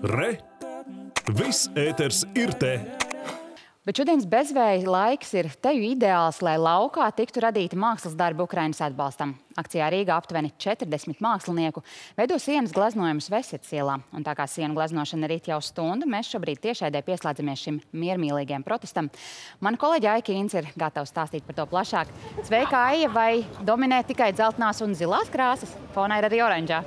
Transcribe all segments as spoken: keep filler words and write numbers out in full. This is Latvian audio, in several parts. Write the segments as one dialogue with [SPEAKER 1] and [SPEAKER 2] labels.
[SPEAKER 1] Re! Viss ēters ir te!
[SPEAKER 2] Bet šodienas bezvēja laiks ir teju ideāls, lai laukā tiktu radīti mākslas darbi Ukrainas atbalstam. Akcijā Rīgā aptuveni četrdesmit mākslinieku veido sienas gleznojumus Vesetas ielā. Un tā kā sienu gleznošana rit jau stundu, mēs šobrīd tiešraidē pieslēdzamies šim miermīlīgiem protestam. Mana kolēģe Aija Kīns ir gatava stāstīt par to plašāk. Sveika, Aija, vai dominē tikai dzeltenās un zilās krāsas? Fonā ir arī oranžā.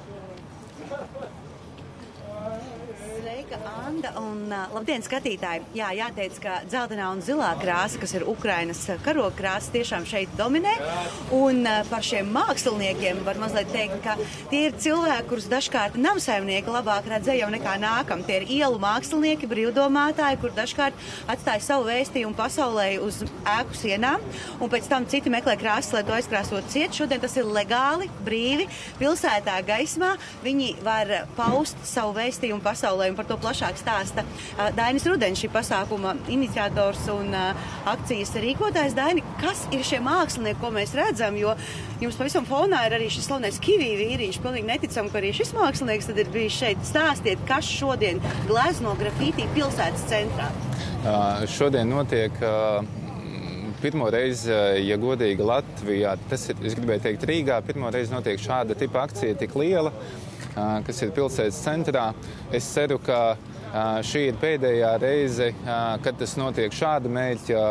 [SPEAKER 3] Anda un labdien, skatītāji! Jā, jāteic, ka dzeltenā un zilā krāsa, kas ir Ukrainas karoga krāsa, tiešām šeit dominē. Un par šiem māksliniekiem var mazliet teikt, ka tie ir cilvēki, kurus dažkārt namsaimnieki labāk redzēja jau nekā nākam. Tie ir ielu mākslinieki, brīvdomātāji, kur dažkārt atstāja savu vēstījumu pasaulē uz ēku sienām. Un pēc tam citi meklē krāsas, lai to aizkrāsot ciet. Šodien tas ir legāli, brīvi, pilsētā gaismā. Viņi var paust savu vēstījumu pasaulē un par to plašāk stāsta Dainis Rudens, šī pasākuma iniciators un akcijas rīkotājs. Daini, kas ir šie mākslinieki, ko mēs redzam? Jo jums pavisam fonā ir arī šis slavenais Kivī vīriņš. Pilnīgi neticam, ka arī šis mākslinieks tad ir bijis šeit. Stāstiet, kas šodien glezno grafītī pilsētas centrā?
[SPEAKER 4] Uh, šodien notiek uh, pirmo reizi, ja godīgi Latvijā, tas ir, es gribēju teikt, Rīgā, pirmo reizi notiek šāda tipa akcija tik liela, kas ir pilsētas centrā. Es ceru, ka šī ir pēdējā reize, kad tas notiek šāda mērķa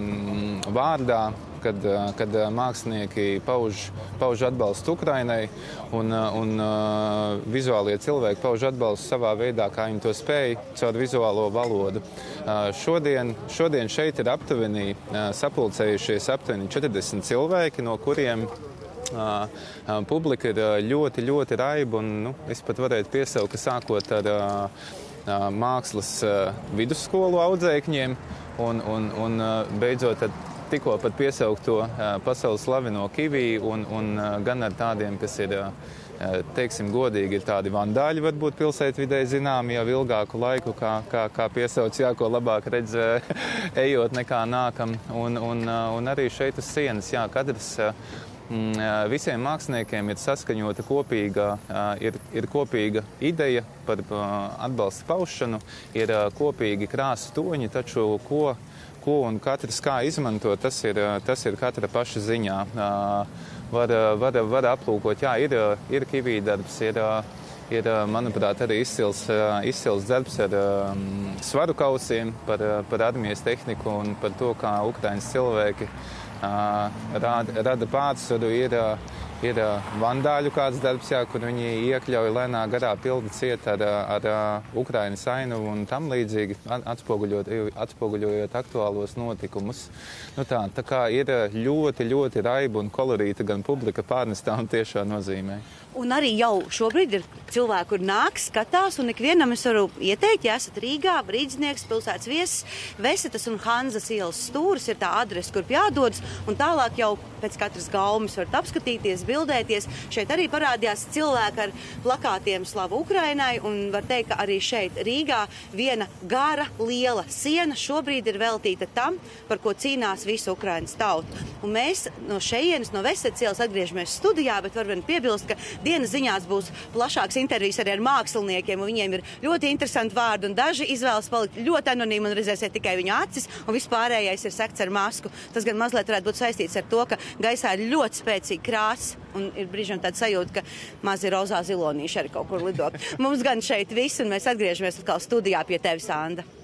[SPEAKER 4] vārdā, kad, kad mākslinieki pauž, pauž atbalstu Ukrainai un, un vizuālie cilvēki pauž atbalstu savā veidā, kā viņi to spēj, caur vizuālo valodu. Šodien, šodien šeit ir aptuveni sapulcējušies aptuveni četrdesmit cilvēki, no kuriem Uh, uh, publika ir uh, ļoti, ļoti raiba, un nu, es pat varētu piesaukt, ka sākot ar uh, uh, mākslas uh, vidusskolu audzēkņiem un, un, un uh, beidzot ar tikko pat piesaukt to uh, pasaules slaveno Kivī un, un uh, gan ar tādiem, kas ir, uh, teiksim, godīgi, ir tādi vandāļi, varbūt pilsētvidē zināmi jau ilgāku laiku, kā, kā, kā piesauc, jā, ko labāk redz uh, ejot nekā nākam, un, un, uh, un arī šeit uz sienas, jā, katrs uh, visiem māksliniekiem ir saskaņota kopīga, ir, ir kopīga ideja par atbalsta paušanu, ir kopīgi krāsu toņi, taču ko, ko un katrs kā izmanto, tas ir, tas ir katra paša ziņā. Var, var, var aplūkot, jā, ir, ir Kivī darbs, ir, ir, manuprāt, arī izcils, izcils darbs ar um, svaru kausiem par, par armijas tehniku un par to, kā Ukrainas cilvēki Uh, rada, rada pārsvaru, ir, ir vandāļu kāds darbs, jā, kur viņi iekļauj lēnā garā pildi ciet ar, ar, ar Ukrainas ainavu un tam līdzīgi, atspoguļot, atspoguļojot aktuālos notikumus. Nu tā, tā kā ir ļoti, ļoti raiba un kolorīta gan publika pārnestā un tiešā nozīmē.
[SPEAKER 3] Un arī jau šobrīd ir cilvēki, kur nāk, skatās, un ikvienam es varu ieteikt, ja esat Rīgā, brīdznieks, pilsētas viesis, Vesetas un Hanzas ielas stūris ir tā adrese, kur jādodas, un tālāk jau pēc katras gaumes varat apskatīties, bildēties. Šeit arī parādījās cilvēki ar plakātiem Slavu Ukrainai, un var teikt, ka arī šeit Rīgā viena gara, liela siena šobrīd ir veltīta tam, par ko cīnās visa Ukrainas tauta. Un mēs no šejienes, no Vesetas ielas atgriežamies studijā, bet var vien piebilst, ka dienas ziņās būs plašāks intervijas arī ar māksliniekiem, un viņiem ir ļoti interesanti vārdi, un daži izvēlas palikt ļoti anonīmi un redzēsiet tikai viņu acis, un vispārējais ir sekts ar masku. Tas gan mazliet varētu būt saistīts ar to, ka gaisā ir ļoti spēcīga krāsa, un ir brīžiem tāda sajūta, ka mazi rozā zilonīši arī kaut kur lido. Mums gan šeit viss, un mēs atgriežamies atkal studijā pie tevis, Anda.